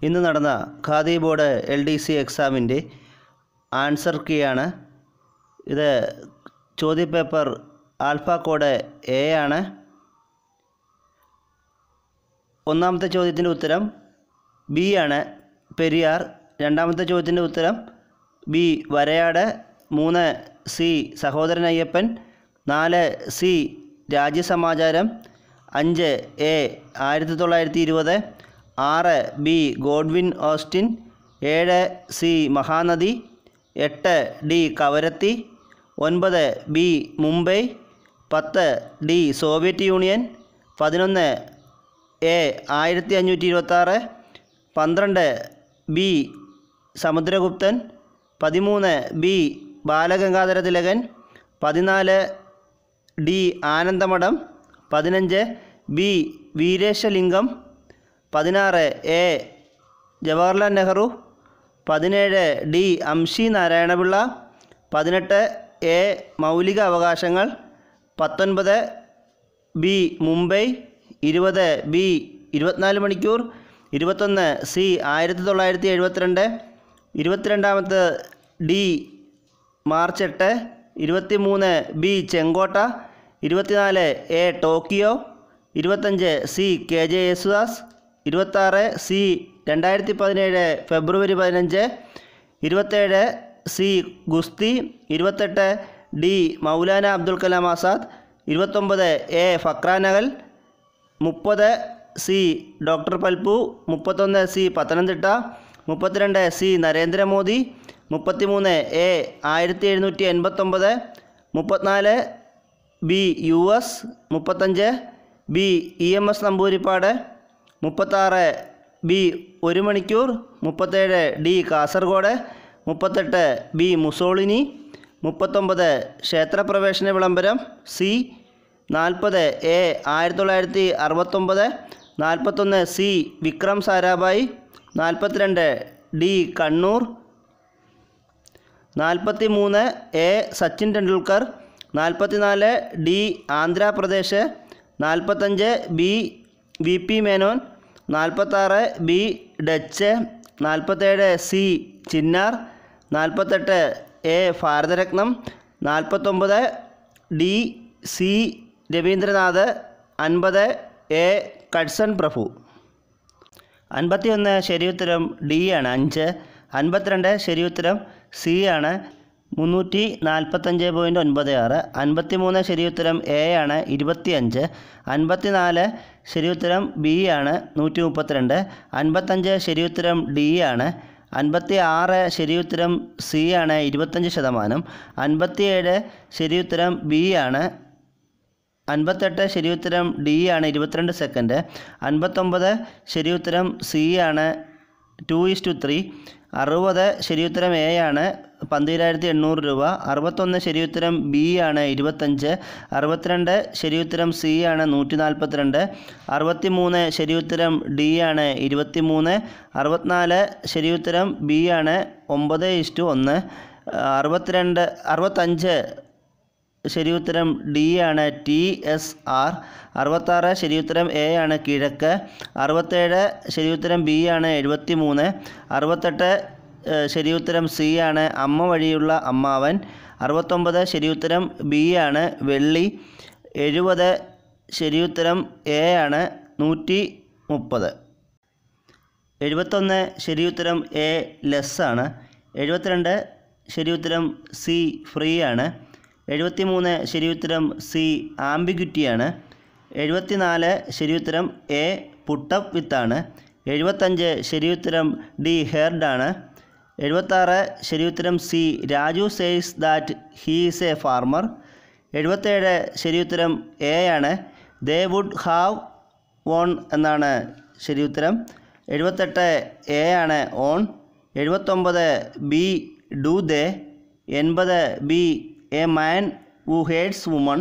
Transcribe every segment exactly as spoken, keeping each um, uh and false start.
ഇന്ന് നടന്ന Khadi board L D C എക്സാമിൻ്റെ ആൻസർ കീ ആണ് ഇത്. ചോദ്യപേപ്പർ ആൽഫ കോഡ് എ ആണ്. ഒന്നാമത്തെ ചോദ്യത്തിൻ്റെ ഉത്തരം ബി ആണ്, പെരിയാർ. രണ്ടാമത്തെ ചോദ്യത്തിൻ്റെ ഉത്തരം ബി, വരയാട്. മൂന്ന് സി, സഹോദരൻ അയ്യപ്പൻ. നാല് സി, രാജ്യസമാചാരം. അഞ്ച് എ, ആയിരത്തി തൊള്ളായിരത്തി ഇരുപത്. ആറ് ബി, ഗോഡ്വിൻ ഓസ്റ്റിൻ. ഏഴ് സി, മഹാനദി. എട്ട് ഡി, കവരത്തി. ഒൻപത് ബി, മുംബൈ. പത്ത് ഡി, സോവിയറ്റ് യൂണിയൻ. പതിനൊന്ന് എ, ആയിരത്തി അഞ്ഞൂറ്റി ഇരുപത്താറ്. പന്ത്രണ്ട് ബി, സമുദ്രഗുപ്തൻ. പതിമൂന്ന് ബി, ബാലഗംഗാധര തിലകൻ. പതിനാല് ഡി, ആനന്ദമഠം. പതിനഞ്ച് ബി, വീരേശലിംഗം. പതിനാറ് എ, ജവഹർലാൽ നെഹ്റു. പതിനേഴ് ഡി, അംശി നാരായണപിള്ള. പതിനെട്ട് എ, മൗലിക അവകാശങ്ങൾ. പത്തൊൻപത് ബി, മുംബൈ. ഇരുപത് ബി, ഇരുപത്തിനാല് മണിക്കൂർ. ഇരുപത്തൊന്ന് സി, ആയിരത്തി തൊള്ളായിരത്തി എഴുപത്തിരണ്ട്. ഇരുപത്തിരണ്ടാമത്തെ ഡി, മാർച്ച് എട്ട്. ഇരുപത്തി മൂന്ന് ബി, ചെങ്കോട്ട. ഇരുപത്തിനാല് എ, ടോക്കിയോ. ഇരുപത്തഞ്ച് സി, കെ ജെ യേശുദാസ്. ഇരുപത്താറ് സി, രണ്ടായിരത്തി പതിനേഴ് ഫെബ്രുവരി പതിനഞ്ച്. ഇരുപത്തേഴ് സി, ഗുസ്തി. ഇരുപത്തെട്ട് ഡി, മൗലാന അബ്ദുൽ കലാം ആസാദ്. ഇരുപത്തൊമ്പത് എ, ഫക്രാനഗൽ. മുപ്പത് സി, ഡോക്ടർ പൽപ്പു. മുപ്പത്തൊന്ന് സി, പത്തനംതിട്ട. മുപ്പത്തിരണ്ട് സി, നരേന്ദ്രമോദി. മുപ്പത്തിമൂന്ന് എ, ആയിരത്തി എഴുന്നൂറ്റി എൺപത്തൊമ്പത്. മുപ്പത്തിനാല് ബി, യു എസ്. മുപ്പത്തഞ്ച് B, E M S Namboodiripad. മുപ്പത്താറ് ബി, ഒരു മണിക്കൂർ. മുപ്പത്തേഴ് ഡി, കാസർഗോഡ്. മുപ്പത്തെട്ട് ബി, മുസോളിനി. മുപ്പത്തൊമ്പത് ക്ഷേത്രപ്രവേശന വിളംബരം സി. നാൽപ്പത് എ, ആയിരത്തി തൊള്ളായിരത്തി അറുപത്തൊമ്പത്. നാൽപ്പത്തൊന്ന് സി, വിക്രം സാരാഭായി. നാൽപ്പത്തിരണ്ട് ഡി, കണ്ണൂർ. നാൽപ്പത്തി മൂന്ന് എ, സച്ചിൻ ടെണ്ടുൽക്കർ. നാൽപ്പത്തിനാല് ഡി, ആന്ധ്രാപ്രദേശ്. നാൽപ്പത്തഞ്ച് ബി, വി പി മേനോൻ. നാൽപ്പത്താറ് ബി, ഡച്ച്. നാൽപ്പത്തേഴ് സി, ചിന്നാർ. നാൽപ്പത്തെട്ട് എ, ഭാരതരത്നം. നാൽപ്പത്തൊമ്പത് ഡി, സി, രവീന്ദ്രനാഥ്. അൻപത് എ, കഴ്സൺ പ്രഭു. അൻപത്തിയൊന്ന് ശരിയുത്തരം ഡി ആണ്, അഞ്ച്. അൻപത്തിരണ്ട് ശരിയുത്തരം സി ആണ്, മുന്നൂറ്റി നാൽപ്പത്തഞ്ച് പോയിൻറ്റ് ഒൻപത് ആറ്. അൻപത്തിമൂന്ന് ശരിയുത്തരം എ ആണ്, ഇരുപത്തിയഞ്ച്. അൻപത്തിനാല് ശരിയുത്തരം ബി ആണ്, നൂറ്റി മുപ്പത്തിരണ്ട്. അൻപത്തഞ്ച് ശരിയുത്തരം ഡി ആണ്. അൻപത്തി ആറ് ശരിയുത്തരം സി ആണ്, ഇരുപത്തഞ്ച് ശതമാനം. അൻപത്തിയേഴ് ശരിയുത്തരം ബി ആണ്. അൻപത്തെട്ട് ശരിയുത്തരം ഡി ആണ്, ഇരുപത്തിരണ്ട് സെക്കൻഡ്. അൻപത്തൊമ്പത് ശരിയുത്തരം സി ആണ്, ടു ഇസ്റ്റു ത്രീ. അറുപത് ശരിയുത്തരം എ ആണ്, പന്തിരായിരത്തി എണ്ണൂറ് രൂപ. അറുപത്തൊന്ന് ശരിയുത്തരം ബി ആണ്, ഇരുപത്തഞ്ച്. അറുപത്തിരണ്ട് ശരിയുത്തരം സി ആണ്, നൂറ്റി നാൽപ്പത്തിരണ്ട്. അറുപത്തി മൂന്ന് ശരിയുത്തരം ഡി ആണ്, ഇരുപത്തി മൂന്ന്. അറുപത്തിനാല് ശരിയുത്തരം ബി ആണ്, ഒമ്പത് ഇസ്റ്റു ഒന്ന്. അറുപത്തിരണ്ട് അറുപത്തഞ്ച് ശരിയുത്തരം ഡി ആണ്, ടി എസ് ആർ. അറുപത്താറ് ശരിയുത്തരം എ ആണ്, കിഴക്ക്. അറുപത്തേഴ് ശരിയുത്തരം ബി ആണ്, എഴുപത്തി മൂന്ന്. അറുപത്തെട്ട് ശരിയുത്തരം സി ആണ്, അമ്മ വഴിയുള്ള അമ്മാവൻ. അറുപത്തൊമ്പത് ശരിയുത്തരം ബി ആണ്, വെള്ളി. എഴുപത് ശരിയുത്തരം എ ആണ്, നൂറ്റി മുപ്പത്. എഴുപത്തൊന്ന് ശരിയുത്തരം എ, ലെസ് ആണ്. എഴുപത്തിരണ്ട് ശരിയുത്തരം സി, ഫ്രീ ആണ്. എഴുപത്തി മൂന്ന് ശരിയുത്തരം സി, ആംബിഗ്വിറ്റിയാണ്. എഴുപത്തിനാല് ശരിയുത്തരം എ, പുട്ടപ്പ് വിത്താണ്. എഴുപത്തഞ്ച് ശരിയുത്തരം ഡി, ഹെയർഡാണ്. എഴുപത്താറ് ശരിയുത്തരം C, Raju says that he is a farmer. എഴുപത്തേഴ് ശരിയുത്തരം എ ആണ്, ദേ വുഡ് ഹാവ് വോൺ എന്നാണ് ശരിയുത്തരം. എഴുപത്തെട്ട് എ ആണ്, ഓൺ. എഴുപത്തൊമ്പത് ബി, ഡു ദേ. എൺപത് B, a man who hates woman.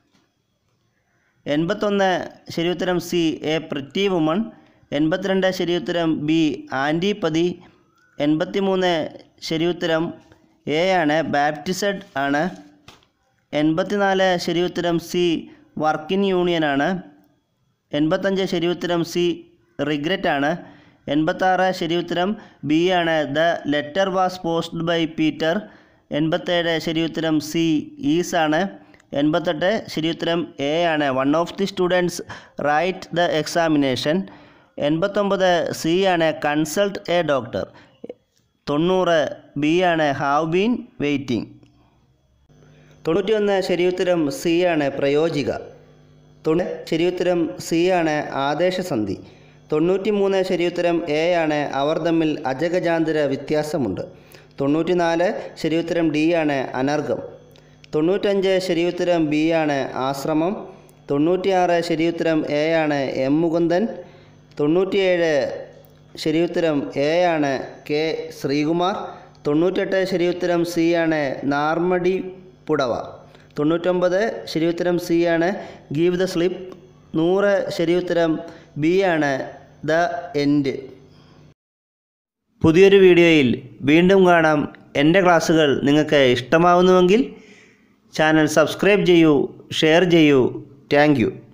എൺപത്തൊന്ന് ശരിയുത്തരം സി, എ പ്രിറ്റി വുമൺ. എൺപത്തിരണ്ട് ശരിയുത്തരം ബി, ആൻറ്റിപ്പതി. എൺപത്തി മൂന്ന് ശരിയുത്തരം എ ആണ്, ബാപ്റ്റിസഡ് ആണ്. എൺപത്തിനാല് ശരിയുത്തരം സി, വർക്കിംഗ് യൂണിയൻ ആണ്. എൺപത്തഞ്ച് ശരിയുത്തരം സി, റിഗ്രറ്റ് ആണ്. എൺപത്താറ് ശരി ഉത്തരം ബി ആണ്. The letter was posted by Peter. എൺപത്തേഴ് ശരി ഉത്തരം സി ഈസ് ആണ്. എൺപത്തെട്ട് ശരി ഉത്തരം എ ആണ്. One of the students right the examination. എൺപത്തൊമ്പത് സി ആണ്. Consult a doctor. തൊണ്ണൂറ് ബി ആണ്. Have been waiting. തൊണ്ണൂറ്റി ഒന്ന് ശരി ഉത്തരം സി ആണ്. പ്രയോജിക. തൊണ്ണൂ ശരി ഉത്തരം സി ആണ്. ആദേശസന്ധി. തൊണ്ണൂറ്റി മൂന്ന് ശരി ഉത്തരം എ ആണ്. അവർ തമ്മിൽ അജഗജാന്തര വ്യത്യാസമുണ്ട്. തൊണ്ണൂറ്റി നാല് ശരി ഉത്തരം ഡി ആണ്. അനർഘം. തൊണ്ണൂറ്റഞ്ച് ശരി ഉത്തരം ബി ആണ്. ആശ്രമം. തൊണ്ണൂറ്റിയാറ് ശരി ഉത്തരം എ ആണ്. എം മുകുന്ദൻ. തൊണ്ണൂറ്റിയേഴ് ശരി ഉത്തരം എ ആണ്. കെ ശ്രീകുമാർ. തൊണ്ണൂറ്റെട്ട് ശരി ഉത്തരം സി ആണ്. നാർമടി പുടവ. തൊണ്ണൂറ്റൊമ്പത് ശരി ഉത്തരം സി ആണ്. Give the slip. നൂറ് ശരി ഉത്തരം ബി ആണ്. The end. പുതിയൊരു വീഡിയോയിൽ വീണ്ടും കാണാം. എൻ്റെ ക്ലാസ്സുകൾ നിങ്ങൾക്ക് ഇഷ്ടമാവുന്നുവെങ്കിൽ ചാനൽ സബ്സ്ക്രൈബ് ചെയ്യൂ, ഷെയർ ചെയ്യൂ. Thank U.